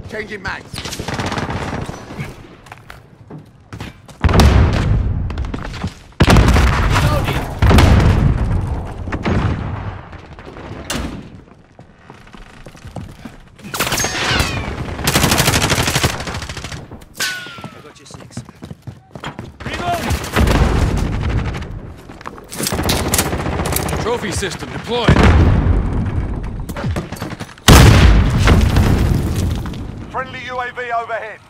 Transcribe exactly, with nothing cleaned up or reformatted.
Changing mags. I got you six. Trophy system deployed. Friendly U A V overhead.